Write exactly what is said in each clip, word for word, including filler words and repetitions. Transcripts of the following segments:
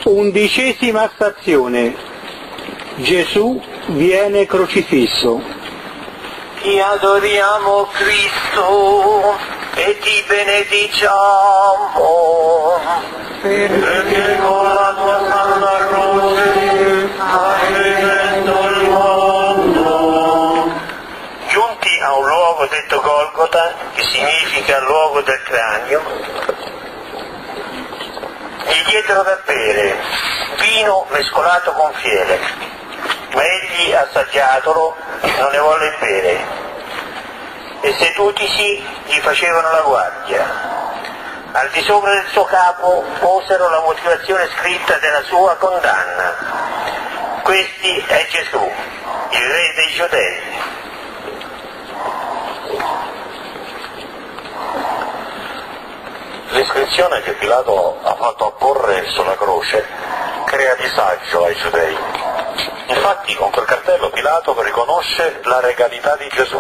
Undicesima stazione. Gesù viene crocifisso. Ti adoriamo Cristo e ti benediciamo, perché con la tua santa croce hai redento il mondo. Giunti a un luogo detto Golgota, che significa luogo del cranio, gli diedero da bere vino mescolato con fiele, ma egli, assaggiatolo, non ne volle bere, e sedutisi gli facevano la guardia. Al di sopra del suo capo posero la motivazione scritta della sua condanna: questi è Gesù, il re dei Giudei. L'iscrizione che Pilato ha fatto apporre sulla croce crea disagio ai giudei. Infatti con quel cartello Pilato riconosce la regalità di Gesù.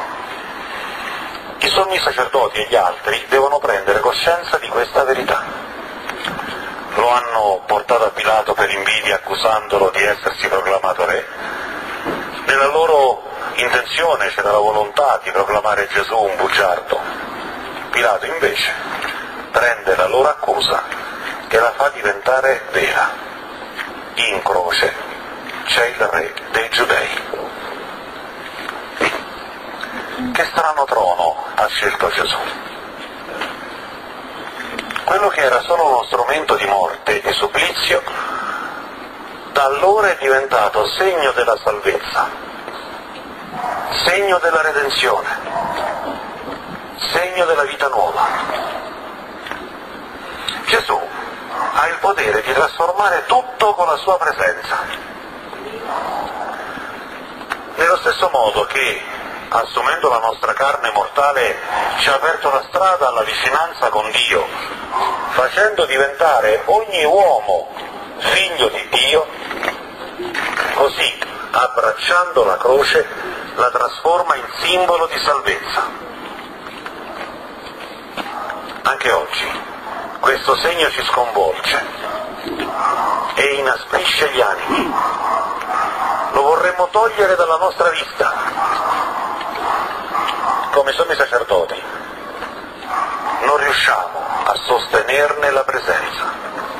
I sommi sacerdoti e gli altri devono prendere coscienza di questa verità. Lo hanno portato a Pilato per invidia, accusandolo di essersi proclamato re. Nella loro intenzione c'era la volontà di proclamare Gesù un bugiardo. Pilato invece prende la loro accusa e la fa diventare vera. In croce c'è il re dei Giudei. Che strano trono ha scelto Gesù. Quello che era solo uno strumento di morte e supplizio, da allora è diventato segno della salvezza, segno della redenzione, segno della vita nuova. Gesù ha il potere di trasformare tutto con la sua presenza. Nello stesso modo che, assumendo la nostra carne mortale, ci ha aperto la strada alla vicinanza con Dio, facendo diventare ogni uomo figlio di Dio, così, abbracciando la croce, la trasforma in simbolo di salvezza. Anche oggi questo segno ci sconvolge e inasprisce gli animi. Lo vorremmo togliere dalla nostra vista. Come sommi sacerdoti non riusciamo a sostenerne la presenza.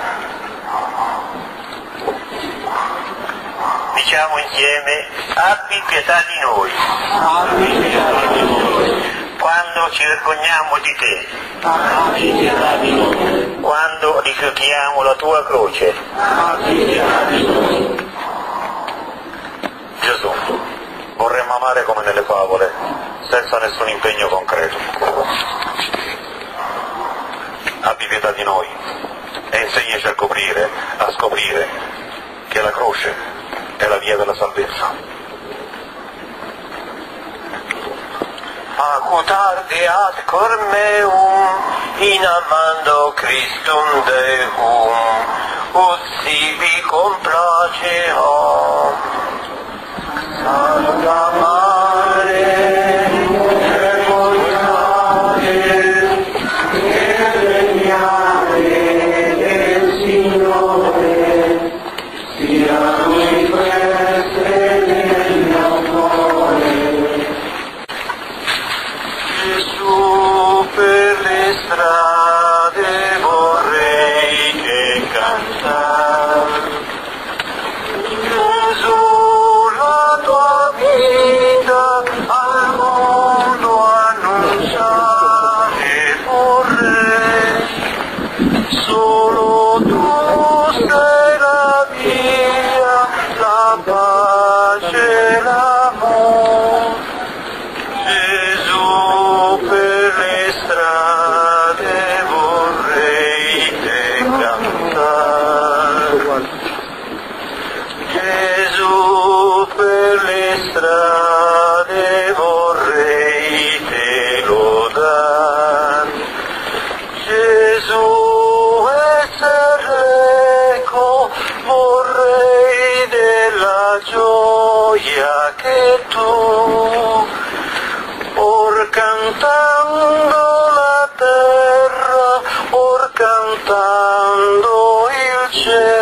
Diciamo insieme: abbi pietà di noi. Abbi pietà di noi. Quando ci vergogniamo di te, Abbi pietà di noi. quando rifiutiamo la tua croce, Abbi pietà di noi. Gesù, vorremmo amare come nelle favole, senza nessun impegno concreto. Abbi pietà di noi e insegnaci a coprire, a scoprire che la croce è la via della salvezza. acutarde ad cor meum, in amando Christum Deum, ut sibi complaceam. Santa Mare, reposare, e regnare del Signore, sia lui queste nell'amore. Gesù, per le strade vorrei che cantar. Gesù, la tua vita al mondo annunciare vorrei. Solo tu sei la via, la pace, l'amore. Gesù, per le strade vorrei te cantare. Gesù, per le strade vorrei te lodare. Gesù, essere l'eco vorrei della gioia che tu, or cantando la terra, or cantando il cielo,